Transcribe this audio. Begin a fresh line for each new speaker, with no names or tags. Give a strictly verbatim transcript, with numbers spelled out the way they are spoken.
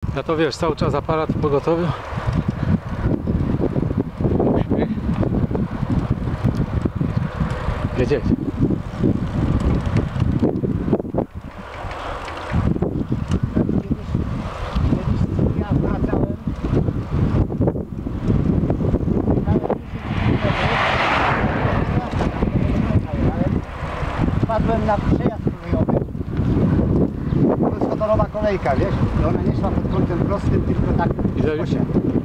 Ja to wiesz, cały czas aparat w pogotowiu. Uśmiech. Jedź, jedź.
Wpadłem na przejazd kolejowy. To jest honorowa kolejka, wiesz? I ona nie szła pod kątem prostym, tylko tak
I
w kosie.